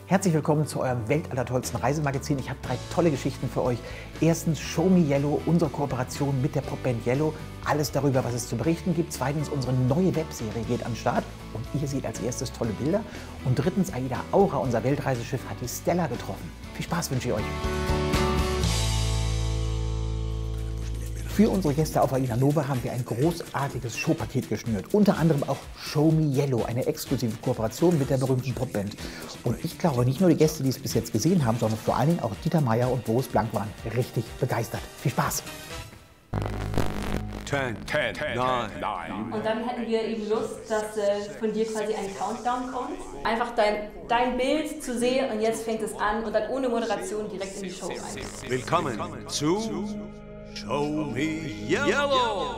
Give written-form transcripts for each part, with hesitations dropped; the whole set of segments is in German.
Herzlich willkommen zu eurem weltallertollsten Reisemagazin. Ich habe 3 tolle Geschichten für euch. Erstens Show Me Yellow, unsere Kooperation mit der Popband Yellow. Alles darüber, was es zu berichten gibt. Zweitens, unsere neue Webserie geht an den Start und ihr seht als erstes tolle Bilder. Und drittens, Aida Aura, unser Weltreiseschiff, hat die Stella getroffen. Viel Spaß wünsche ich euch. Für unsere Gäste auf Aida Nova haben wir ein großartiges Showpaket geschnürt. Unter anderem auch Show Me Yellow, eine exklusive Kooperation mit der berühmten Popband. Und ich glaube, nicht nur die Gäste, die es bis jetzt gesehen haben, sondern vor allen Dingen auch Dieter Meier und Boris Blank waren richtig begeistert. Viel Spaß! 10, 9. Und dann hätten wir eben Lust, dass von dir quasi ein Countdown kommt. Einfach dein Bild zu sehen und jetzt fängt es an und dann ohne Moderation direkt in die Show rein. Willkommen zu Show Me Yellow!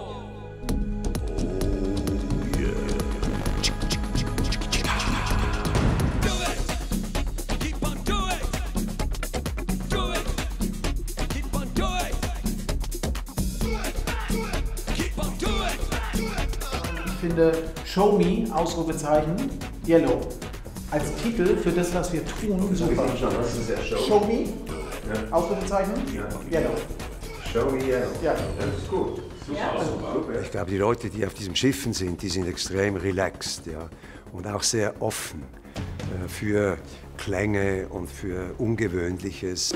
Ich finde Show Me, Ausrufezeichen, Yellow, als Titel für das, was wir tun, super. Das ist ja Show Me, Ausrufezeichen, Yellow. Show Me Yellow. Ja. Das ist gut. Super. Ich glaube, die Leute, die auf diesen Schiffen sind, die sind extrem relaxed, ja, und auch sehr offen für Klänge und für Ungewöhnliches.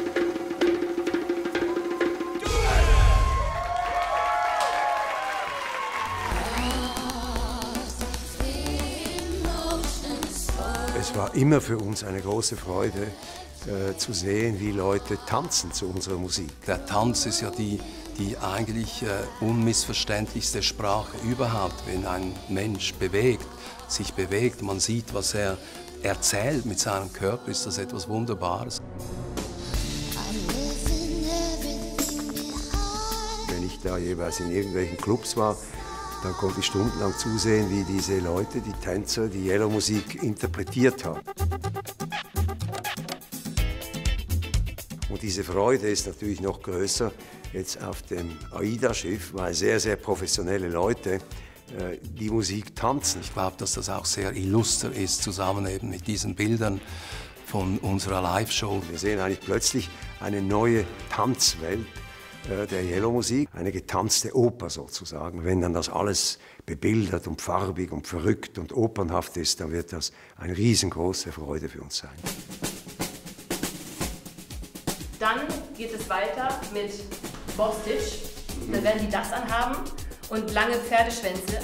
Es war immer für uns eine große Freude, zu sehen, wie Leute tanzen zu unserer Musik. Der Tanz ist ja die eigentlich unmissverständlichste Sprache überhaupt. Wenn ein Mensch sich bewegt, man sieht, was er erzählt mit seinem Körper, ist das etwas Wunderbares. Wenn ich da jeweils in irgendwelchen Clubs war, dann konnte ich stundenlang zusehen, wie diese Leute, die Tänzer, die Yellow-Musik interpretiert haben. Und diese Freude ist natürlich noch größer jetzt auf dem Aida-Schiff, weil sehr, sehr professionelle Leute die Musik tanzen. Ich glaube, dass das auch sehr illuster ist, zusammen eben mit diesen Bildern von unserer Live-Show. Wir sehen eigentlich plötzlich eine neue Tanzwelt der Yellow-Musik, eine getanzte Oper sozusagen. Wenn dann das alles bebildert und farbig und verrückt und opernhaft ist, dann wird das eine riesengroße Freude für uns sein. Dann geht es weiter mit Bostitch. Dann werden die das anhaben und lange Pferdeschwänze.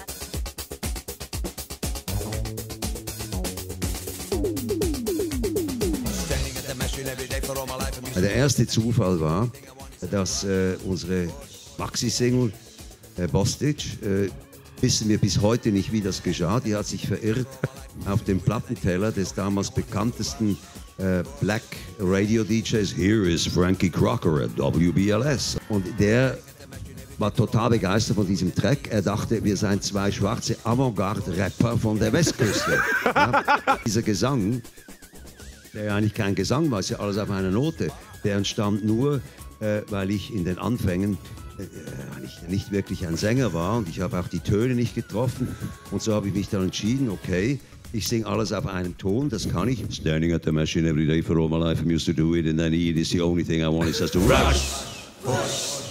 Der erste Zufall war, dass unsere Maxi-Single Bostitch, wissen wir bis heute nicht, wie das geschah, die hat sich verirrt auf dem Plattenteller des damals bekanntesten Black Radio DJs. Here is Frankie Crocker at WBLS. Und der war total begeistert von diesem Track. Er dachte, wir seien 2 schwarze Avantgarde-Rapper von der Westküste. Ja, dieser Gesang, der ja eigentlich kein Gesang war, ist ja alles auf einer Note, der entstand nur, weil ich in den Anfängen nicht wirklich ein Sänger war und ich habe auch die Töne nicht getroffen. Und so habe ich mich dann entschieden, okay, ich singe alles auf einem Ton, das kann ich. Standing at the machine every day for all my life, I'm used to do it, and then it is the only thing I want is just to rush, push,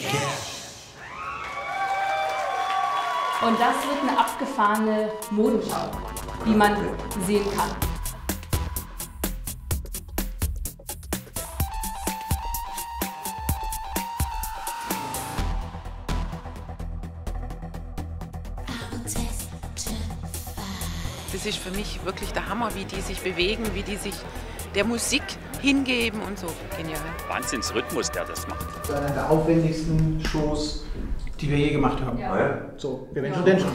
Und das wird eine abgefahrene Modenschau, die man sehen kann. Das ist für mich wirklich der Hammer, wie die sich bewegen, wie die sich der Musik hingeben und so. Genial. Wahnsinnsrhythmus, der das macht. Das ist eine der aufwendigsten Shows, die wir je gemacht haben. Ja. So, wir werden schon denn schon.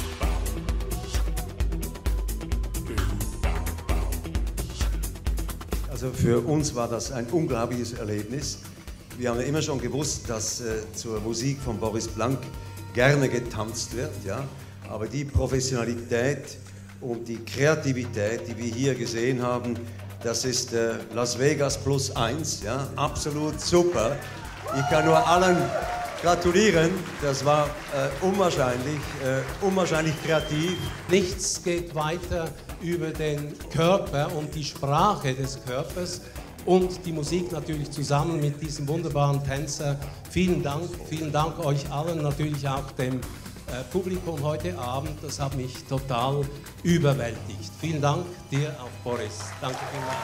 Also für uns war das ein unglaubliches Erlebnis. Wir haben ja immer schon gewusst, dass zur Musik von Boris Blank gerne getanzt wird, ja? Aber die Professionalität und die Kreativität, die wir hier gesehen haben, das ist Las Vegas +1, ja? Absolut super. Ich kann nur allen gratulieren. Das war unwahrscheinlich kreativ. Nichts geht weiter über den Körper und die Sprache des Körpers und die Musik natürlich zusammen mit diesem wunderbaren Tänzer. Vielen Dank euch allen, natürlich auch dem Publikum heute Abend. Das hat mich total überwältigt. Vielen Dank dir auch, Boris. Danke vielmals.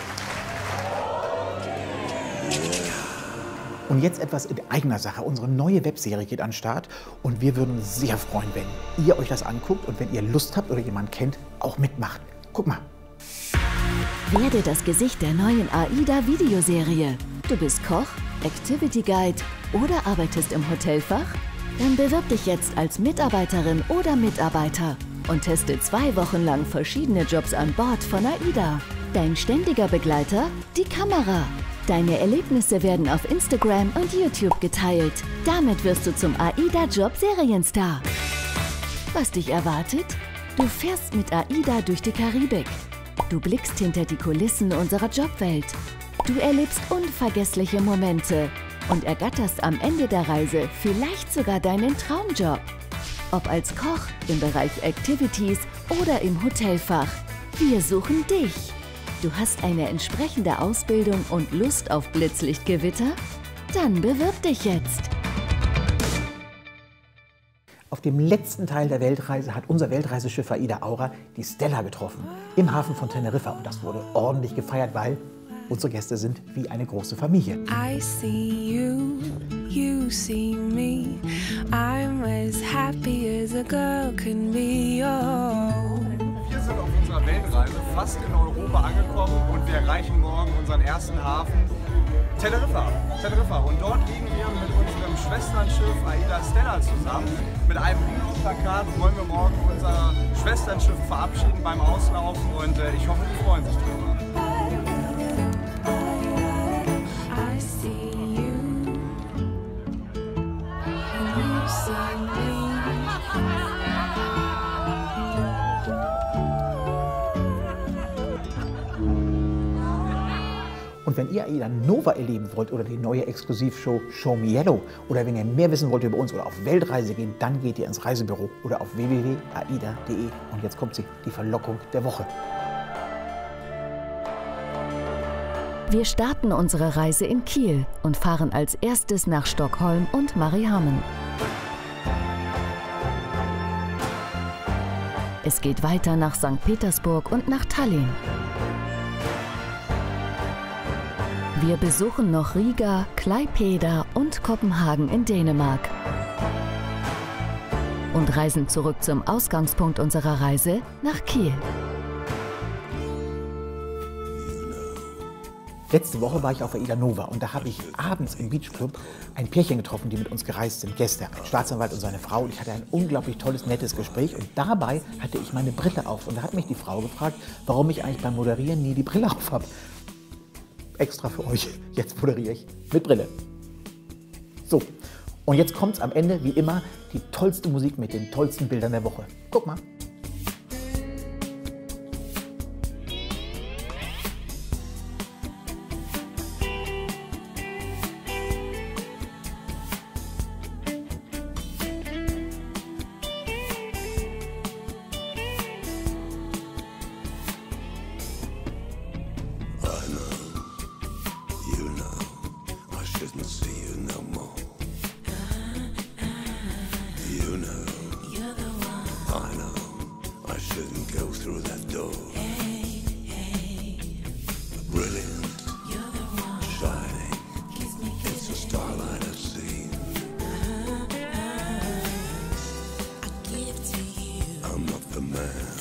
Und jetzt etwas in eigener Sache. Unsere neue Webserie geht an den Start und wir würden uns sehr freuen, wenn ihr euch das anguckt und wenn ihr Lust habt oder jemanden kennt, auch mitmacht. Guck mal. Werde das Gesicht der neuen AIDA-Videoserie. Du bist Koch, Activity Guide oder arbeitest im Hotelfach? Dann bewirb dich jetzt als Mitarbeiterin oder Mitarbeiter und teste 2 Wochen lang verschiedene Jobs an Bord von AIDA. Dein ständiger Begleiter? Die Kamera. Deine Erlebnisse werden auf Instagram und YouTube geteilt. Damit wirst du zum AIDA-Job-Serienstar. Was dich erwartet? Du fährst mit AIDA durch die Karibik. Du blickst hinter die Kulissen unserer Jobwelt. Du erlebst unvergessliche Momente und ergatterst am Ende der Reise vielleicht sogar deinen Traumjob. Ob als Koch, im Bereich Activities oder im Hotelfach. Wir suchen dich. Du hast eine entsprechende Ausbildung und Lust auf Blitzlichtgewitter? Dann bewirb dich jetzt! Auf dem letzten Teil der Weltreise hat unser Weltreiseschiff AIDA Aura die Stella getroffen, im Hafen von Teneriffa. Und das wurde ordentlich gefeiert, weil unsere Gäste sind wie eine große Familie. I see you, you see me. I'm as happy as a girl can be. Oh. Wir sind auf unserer Weltreise fast in Europa angekommen und wir erreichen morgen unseren ersten Hafen, Teneriffa. Und dort liegen wir mit unserem Schwesternschiff AIDA Stella zusammen. Mit einem Plakat wollen wir morgen unser Schwesternschiff verabschieden beim Auslaufen und ich hoffe, die freuen sich drüber. Und wenn ihr AIDA Nova erleben wollt oder die neue Exklusivshow Show Me Yellow oder wenn ihr mehr wissen wollt über uns oder auf Weltreise gehen, dann geht ihr ins Reisebüro oder auf www.aida.de. Und jetzt kommt sie, die Verlockung der Woche. Wir starten unsere Reise in Kiel und fahren als erstes nach Stockholm und Mariehamn. Es geht weiter nach St. Petersburg und nach Tallinn. Wir besuchen noch Riga, Klaipėda und Kopenhagen in Dänemark. Und reisen zurück zum Ausgangspunkt unserer Reise nach Kiel. Letzte Woche war ich auf AIDA Nova und da habe ich abends im Beachclub ein Pärchen getroffen, die mit uns gereist sind, Gäste, ein Staatsanwalt und seine Frau. Und ich hatte ein unglaublich tolles, nettes Gespräch und dabei hatte ich meine Brille auf. Und da hat mich die Frau gefragt, warum ich eigentlich beim Moderieren nie die Brille auf habe. Extra für euch, jetzt moderiere ich mit Brille. So, und jetzt kommt's am Ende, wie immer, die tollste Musik mit den tollsten Bildern der Woche. Guck mal. I'm not the man.